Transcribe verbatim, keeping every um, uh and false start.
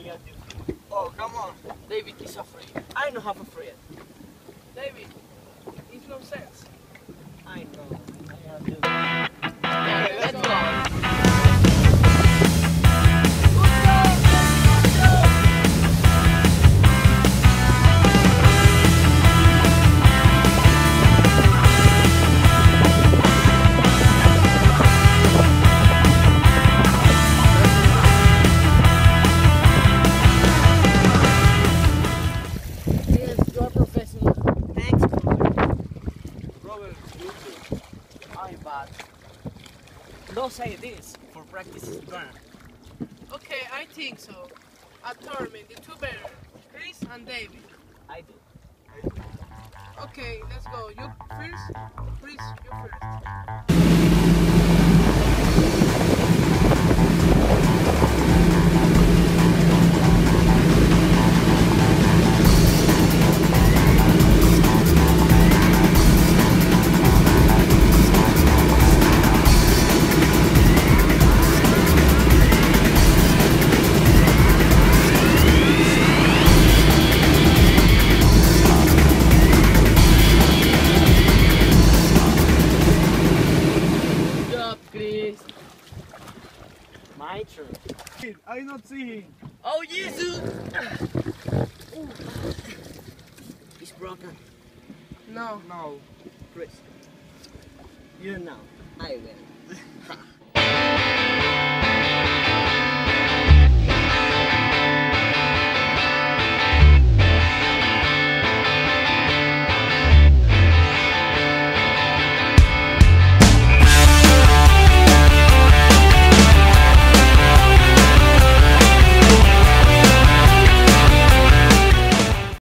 I do. Oh, come on. David is afraid. I know how to free it. David, it's no sense. I know. I have to. Okay, let's go. Don't say this, for practice is done. Okay, I think so. A tournament, the two better, Chris and David. I do. Okay, let's go. You first, Chris, you first. My turn. I not see him. Oh, Jesus! It's broken. No. No. Chris. You know, I win.